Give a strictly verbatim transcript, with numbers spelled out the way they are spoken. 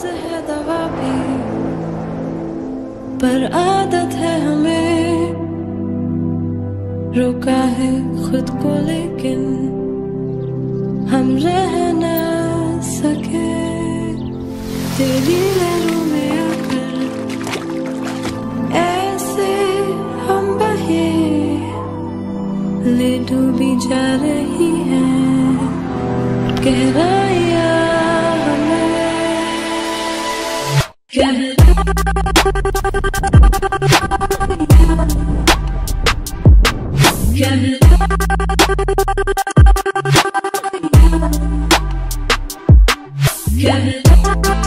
मर्ज है दवा भी, पर आदत है हमें रोका है खुद को, लेकिन हम रह न सके। तेरी लहरों में आकर ऐसे हम बहे, ले डूबी जा रही है गहराइयाँ हमें। गहराइयाँ